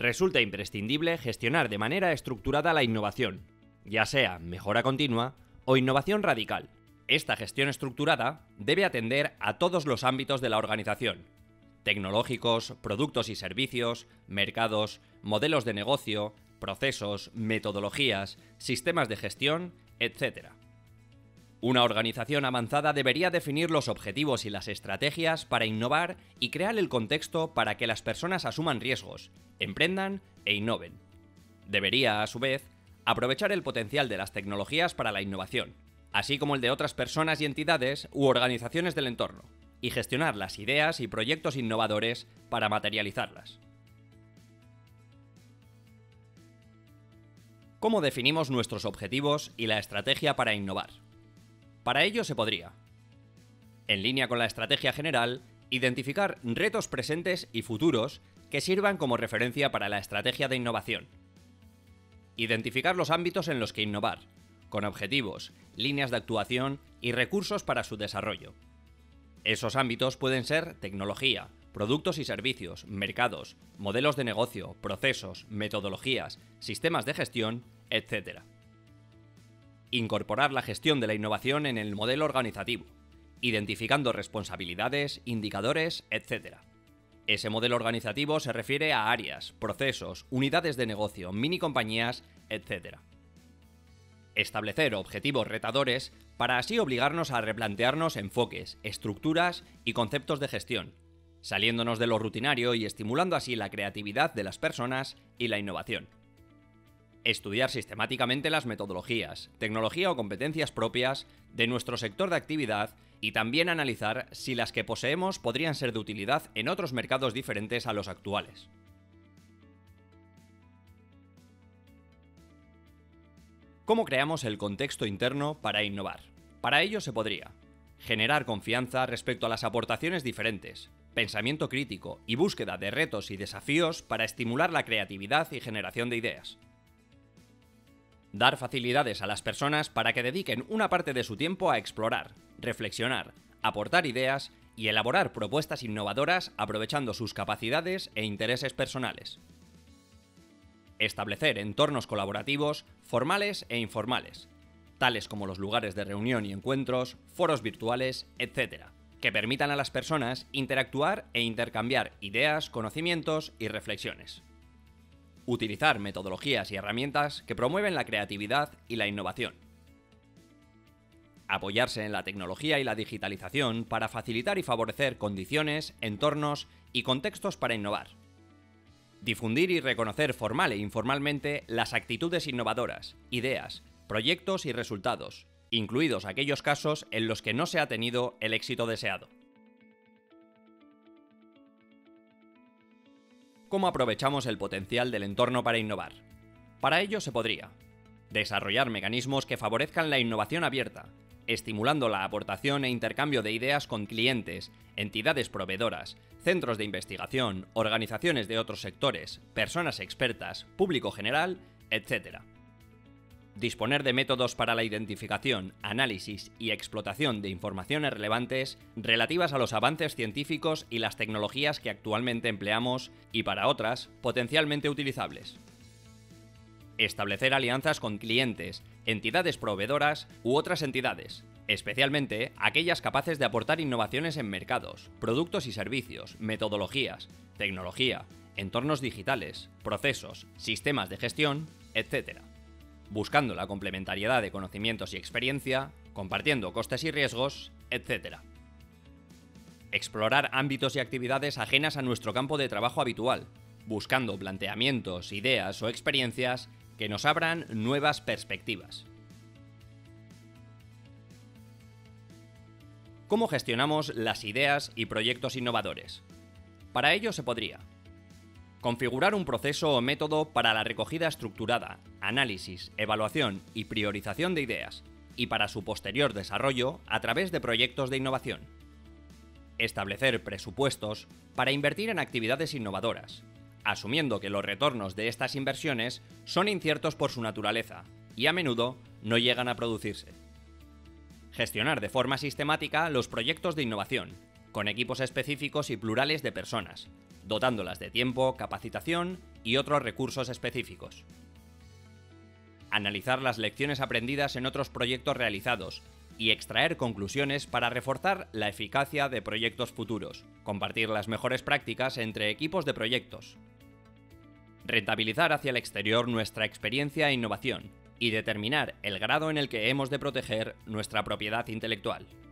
Resulta imprescindible gestionar de manera estructurada la innovación, ya sea mejora continua o innovación radical. Esta gestión estructurada debe atender a todos los ámbitos de la organización: tecnológicos, productos y servicios, mercados, modelos de negocio, procesos, metodologías, sistemas de gestión, etc. Una organización avanzada debería definir los objetivos y las estrategias para innovar y crear el contexto para que las personas asuman riesgos, emprendan e innoven. Debería, a su vez, aprovechar el potencial de las tecnologías para la innovación, así como el de otras personas y entidades u organizaciones del entorno, y gestionar las ideas y proyectos innovadores para materializarlas. ¿Cómo definimos nuestros objetivos y la estrategia para innovar? Para ello se podría, en línea con la estrategia general, identificar retos presentes y futuros que sirvan como referencia para la estrategia de innovación. Identificar los ámbitos en los que innovar, con objetivos, líneas de actuación y recursos para su desarrollo. Esos ámbitos pueden ser tecnología, productos y servicios, mercados, modelos de negocio, procesos, metodologías, sistemas de gestión, etc. Incorporar la gestión de la innovación en el modelo organizativo, identificando responsabilidades, indicadores, etc. Ese modelo organizativo se refiere a áreas, procesos, unidades de negocio, mini compañías, etc. Establecer objetivos retadores para así obligarnos a replantearnos enfoques, estructuras y conceptos de gestión, saliéndonos de lo rutinario y estimulando así la creatividad de las personas y la innovación. Estudiar sistemáticamente las metodologías, tecnología o competencias propias de nuestro sector de actividad y también analizar si las que poseemos podrían ser de utilidad en otros mercados diferentes a los actuales. ¿Cómo creamos el contexto interno para innovar? Para ello se podría generar confianza respecto a las aportaciones diferentes, pensamiento crítico y búsqueda de retos y desafíos para estimular la creatividad y generación de ideas. Dar facilidades a las personas para que dediquen una parte de su tiempo a explorar, reflexionar, aportar ideas y elaborar propuestas innovadoras aprovechando sus capacidades e intereses personales. Establecer entornos colaborativos, formales e informales, tales como los lugares de reunión y encuentros, foros virtuales, etc., que permitan a las personas interactuar e intercambiar ideas, conocimientos y reflexiones. Utilizar metodologías y herramientas que promueven la creatividad y la innovación. Apoyarse en la tecnología y la digitalización para facilitar y favorecer condiciones, entornos y contextos para innovar. Difundir y reconocer formal e informalmente las actitudes innovadoras, ideas, proyectos y resultados, incluidos aquellos casos en los que no se ha tenido el éxito deseado. ¿Cómo aprovechamos el potencial del entorno para innovar? Para ello se podría desarrollar mecanismos que favorezcan la innovación abierta, estimulando la aportación e intercambio de ideas con clientes, entidades proveedoras, centros de investigación, organizaciones de otros sectores, personas expertas, público general, etc. Disponer de métodos para la identificación, análisis y explotación de informaciones relevantes relativas a los avances científicos y las tecnologías que actualmente empleamos y para otras potencialmente utilizables. Establecer alianzas con clientes, entidades proveedoras u otras entidades, especialmente aquellas capaces de aportar innovaciones en mercados, productos y servicios, metodologías, tecnología, entornos digitales, procesos, sistemas de gestión, etc., buscando la complementariedad de conocimientos y experiencia, compartiendo costes y riesgos, etc. Explorar ámbitos y actividades ajenas a nuestro campo de trabajo habitual, buscando planteamientos, ideas o experiencias que nos abran nuevas perspectivas. ¿Cómo gestionamos las ideas y proyectos innovadores? Para ello se podría configurar un proceso o método para la recogida estructurada, análisis, evaluación y priorización de ideas, y para su posterior desarrollo a través de proyectos de innovación. Establecer presupuestos para invertir en actividades innovadoras, asumiendo que los retornos de estas inversiones son inciertos por su naturaleza y a menudo no llegan a producirse. Gestionar de forma sistemática los proyectos de innovación, con equipos específicos y plurales de personas, dotándolas de tiempo, capacitación y otros recursos específicos. Analizar las lecciones aprendidas en otros proyectos realizados y extraer conclusiones para reforzar la eficacia de proyectos futuros. Compartir las mejores prácticas entre equipos de proyectos. Rentabilizar hacia el exterior nuestra experiencia e innovación y determinar el grado en el que hemos de proteger nuestra propiedad intelectual.